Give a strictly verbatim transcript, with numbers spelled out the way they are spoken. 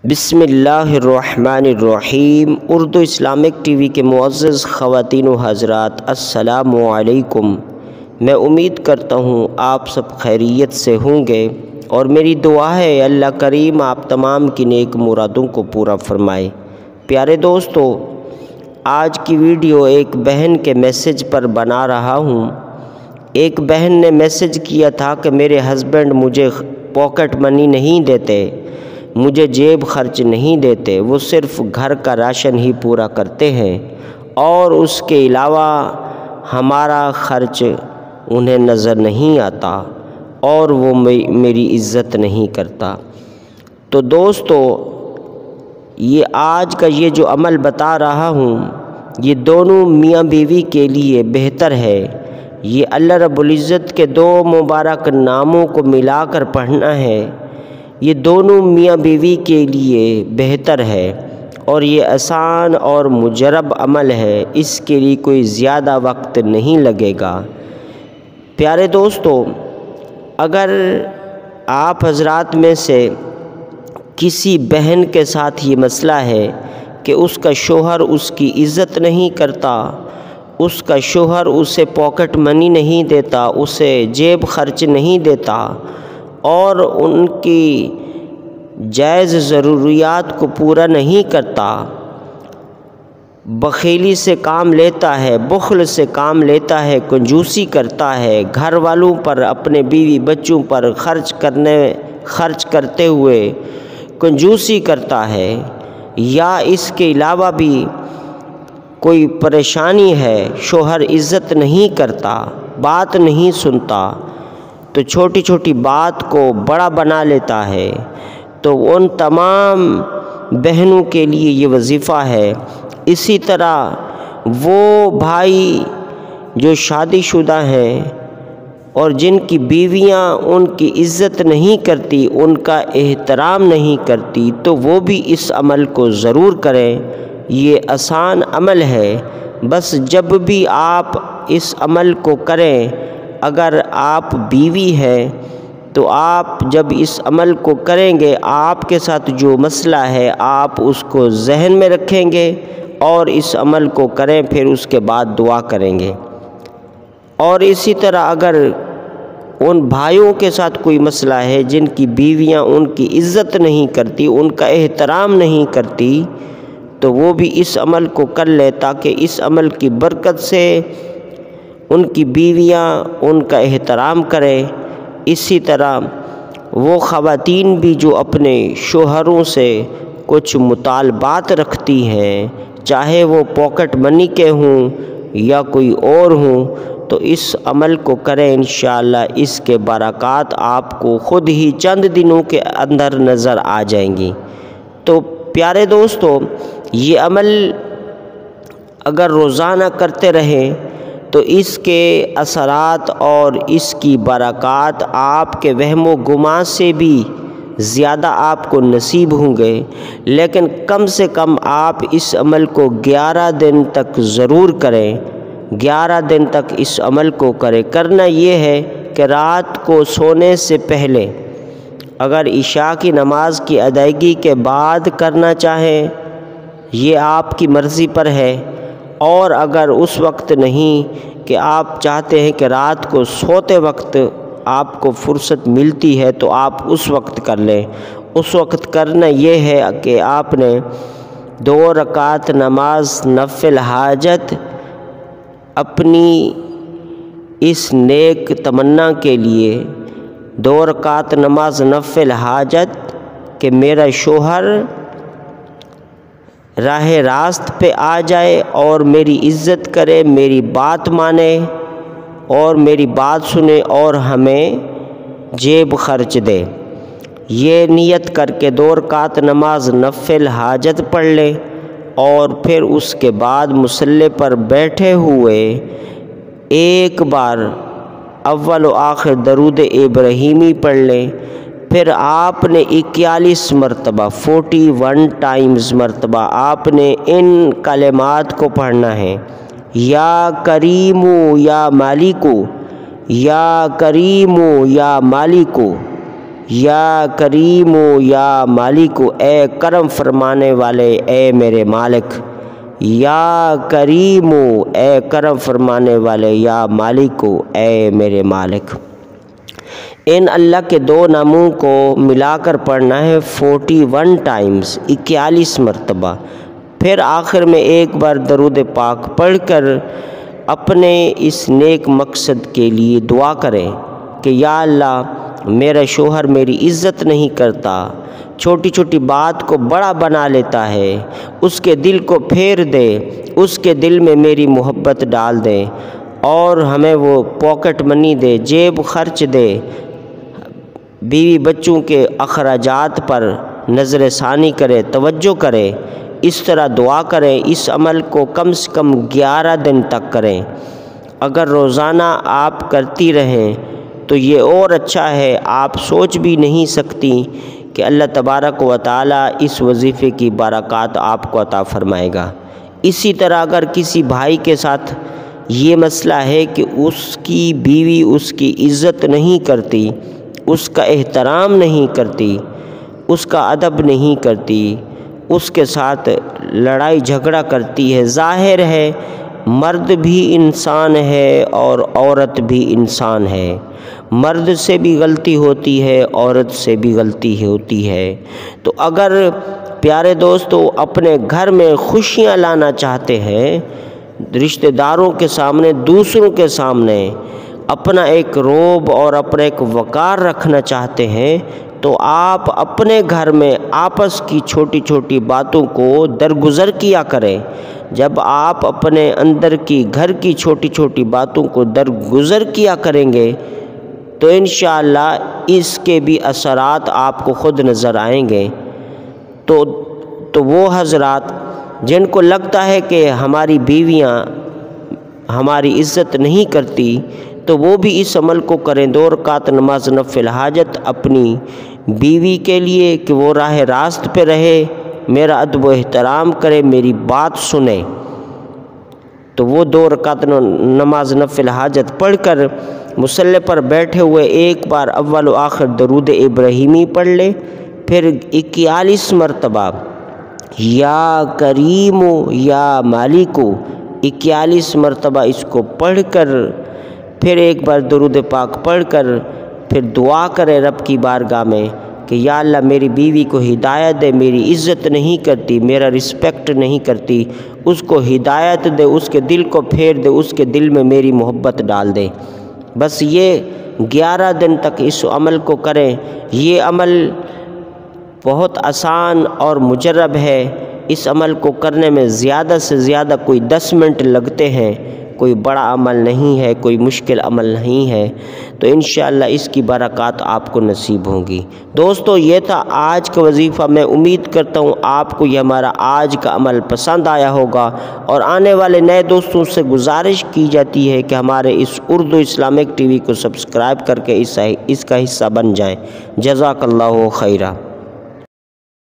بسم اللہ الرحمن الرحیم۔ اردو اسلامک ٹی وی کے معزز خواتین و حضرات، السلام علیکم۔ میں امید کرتا ہوں آپ سب خیریت سے ہوں گے، اور میری دعا ہے اللہ کریم آپ تمام کی نیک مرادوں کو پورا فرمائے۔ پیارے دوستو، آج کی ویڈیو ایک بہن کے میسج پر بنا رہا ہوں۔ ایک بہن نے میسج کیا تھا کہ میرے ہسبینڈ مجھے پاکٹ منی نہیں دیتے، مجھے جیب خرچ نہیں دیتے، وہ صرف گھر کا راشن ہی پورا کرتے ہیں، اور اس کے علاوہ ہمارا خرچ انہیں نظر نہیں آتا، اور وہ میری عزت نہیں کرتا۔ تو دوستو، یہ آج کا یہ جو عمل بتا رہا ہوں، یہ دونوں میاں بیوی کے لیے بہتر ہے۔ یہ اللہ رب العزت کے دو مبارک ناموں کو ملا کر پڑھنا ہے۔ یہ دونوں میاں بیوی کے لیے بہتر ہے، اور یہ آسان اور مجرب عمل ہے، اس کے لیے کوئی زیادہ وقت نہیں لگے گا۔ پیارے دوستو، اگر آپ حضرات میں سے کسی بہن کے ساتھ یہ مسئلہ ہے کہ اس کا شوہر اس کی عزت نہیں کرتا، اس کا شوہر اسے پاکٹ منی نہیں دیتا، اسے جیب خرچ نہیں دیتا، اور ان کی جائز ضروریات کو پورا نہیں کرتا، بخیلی سے کام لیتا ہے، بخل سے کام لیتا ہے، کنجوسی کرتا ہے، گھر والوں پر، اپنے بیوی بچوں پر خرچ کرنے خرچ کرتے ہوئے کنجوسی کرتا ہے، یا اس کے علاوہ بھی کوئی پریشانی ہے، شوہر عزت نہیں کرتا، بات نہیں سنتا، تو چھوٹی چھوٹی بات کو بڑا بنا لیتا ہے، تو ان تمام بہنوں کے لیے یہ وظیفہ ہے۔ اسی طرح وہ بھائی جو شادی شدہ ہیں اور جن کی بیویاں ان کی عزت نہیں کرتی، ان کا احترام نہیں کرتی، تو وہ بھی اس عمل کو ضرور کریں۔ یہ آسان عمل ہے، بس جب بھی آپ اس عمل کو کریں، اگر آپ بیوی ہیں تو آپ جب اس عمل کو کریں گے، آپ کے ساتھ جو مسئلہ ہے آپ اس کو ذہن میں رکھیں گے اور اس عمل کو کریں، پھر اس کے بعد دعا کریں گے۔ اور اسی طرح اگر ان بھائیوں کے ساتھ کوئی مسئلہ ہے جن کی بیویاں ان کی عزت نہیں کرتی، ان کا احترام نہیں کرتی، تو وہ بھی اس عمل کو کر لے، تاکہ اس عمل کی برکت سے ان کی بیویاں ان کا احترام کریں۔ اسی طرح وہ خواتین بھی جو اپنے شوہروں سے کچھ مطالبات رکھتی ہیں، چاہے وہ پاکٹ منی کے ہوں یا کوئی اور ہوں، تو اس عمل کو کریں، انشاءاللہ اس کے برکات آپ کو خود ہی چند دنوں کے اندر نظر آ جائیں گی۔ تو پیارے دوستو، یہ عمل اگر روزانہ کرتے رہیں تو اس کے اثرات اور اس کی برکات آپ کے وہم و گمان سے بھی زیادہ آپ کو نصیب ہوں گے۔ لیکن کم سے کم آپ اس عمل کو گیارہ دن تک ضرور کریں، گیارہ دن تک اس عمل کو کریں۔ کرنا یہ ہے کہ رات کو سونے سے پہلے، اگر عشاء کی نماز کی ادائیگی کے بعد کرنا چاہیں، یہ آپ کی مرضی پر ہے، اور اگر اس وقت نہیں کہ آپ چاہتے ہیں کہ رات کو سوتے وقت آپ کو فرصت ملتی ہے، تو آپ اس وقت کر لیں۔ اس وقت کرنا یہ ہے کہ آپ نے دو رکعت نماز نفل حاجت اپنی اس نیک تمنا کے لیے، دو رکعت نماز نفل حاجت کہ میرا شوہر راہ راست پہ آ جائے اور میری عزت کرے، میری بات مانے اور میری بات سنے، اور ہمیں جیب خرچ دے۔ یہ نیت کر کے دو رکعت نماز نفل حاجت پڑھ لیں، اور پھر اس کے بعد مصلی پر بیٹھے ہوئے ایک بار اول و آخر درود ابراہیمی پڑھ لیں۔ پھر آپ نے اکیالیس مرتبہ فورٹی ون ٹائمز مرتبہ آپ نے ان کلمات کو پڑھنا ہے: یا کریمو یا مالکو، یا کریمو یا مالکو، یا کریم یا مالک، اے کرم فرمانے والے اے میرے مالک، یا کریم اے کرم فرمانے والے، یا مالک اے میرے مالک۔ ان اللہ کے دو ناموں کو ملا کر پڑھنا ہے فورٹی ون ٹائمز، اکیالیس مرتبہ۔ پھر آخر میں ایک بار درود پاک پڑھ کر اپنے اس نیک مقصد کے لیے دعا کریں کہ یا اللہ میرا شوہر میری عزت نہیں کرتا، چھوٹی چھوٹی بات کو بڑا بنا لیتا ہے، اس کے دل کو پھیر دے، اس کے دل میں میری محبت ڈال دے اور ہمیں وہ پاکٹ منی دے، جیب خرچ دے، بیوی بچوں کے اخراجات پر نظر ثانی کرے، توجہ کرے۔ اس طرح دعا کریں، اس عمل کو کم سے کم گیارہ دن تک کریں۔ اگر روزانہ آپ کرتی رہیں تو یہ اور اچھا ہے، آپ سوچ بھی نہیں سکتی کہ اللہ تبارک و تعالی اس وظیفے کی برکات آپ کو عطا فرمائے گا۔ اسی طرح اگر کسی بھائی کے ساتھ یہ مسئلہ ہے کہ اس کی بیوی اس کی عزت نہیں کرتی، اس کا احترام نہیں کرتی، اس کا ادب نہیں کرتی، اس کے ساتھ لڑائی جھگڑا کرتی ہے، ظاہر ہے مرد بھی انسان ہے اور عورت بھی انسان ہے، مرد سے بھی غلطی ہوتی ہے، عورت سے بھی غلطی ہوتی ہے۔ تو اگر پیارے دوستو اپنے گھر میں خوشیاں لانا چاہتے ہیں، رشتہ داروں کے سامنے، دوسروں کے سامنے اپنا ایک روب اور اپنا ایک وقار رکھنا چاہتے ہیں، تو آپ اپنے گھر میں آپس کی چھوٹی چھوٹی باتوں کو درگزر کیا کریں۔ جب آپ اپنے اندر کی گھر کی چھوٹی چھوٹی باتوں کو درگزر کیا کریں گے تو انشاءاللہ اس کے بھی اثرات آپ کو خود نظر آئیں گے۔ تو تو وہ حضرات جن کو لگتا ہے کہ ہماری بیویاں ہماری عزت نہیں کرتی، تو وہ بھی اس عمل کو کریں، دو رکعت نماز نفل حاجت اپنی بیوی کے لیے کہ وہ راہ راست پہ رہے، میرا ادب و احترام کرے، میری بات سنے۔ تو وہ دو رکعت نماز نفل حاجت پڑھ کر مصلی پر بیٹھے ہوئے ایک بار اول و آخر درود ابراہیمی پڑھ لے، پھر اکیالیس مرتبہ یا کریم یا مالک اکیالیس مرتبہ اس کو پڑھ کر پھر ایک بار درود پاک پڑھ کر پھر دعا کرے رب کی بارگاہ میں کہ یا اللہ میری بیوی کو ہدایت دے، میری عزت نہیں کرتی، میرا رسپیکٹ نہیں کرتی، اس کو ہدایت دے، اس کے دل کو پھیر دے، اس کے دل میں میری محبت ڈال دے۔ بس یہ گیارہ دن تک اس عمل کو کریں۔ یہ عمل بہت آسان اور مجرب ہے، اس عمل کو کرنے میں زیادہ سے زیادہ کوئی دس منٹ لگتے ہیں، کوئی بڑا عمل نہیں ہے، کوئی مشکل عمل نہیں ہے، تو انشاءاللہ اس کی برکات آپ کو نصیب ہوں گی۔ دوستو یہ تھا آج کا وظیفہ، میں امید کرتا ہوں آپ کو یہ ہمارا آج کا عمل پسند آیا ہوگا، اور آنے والے نئے دوستوں سے گزارش کی جاتی ہے کہ ہمارے اس اردو اسلامک ٹی وی کو سبسکرائب کر کے اس کا حصہ بن جائیں۔ جزاک اللہ خیرہ۔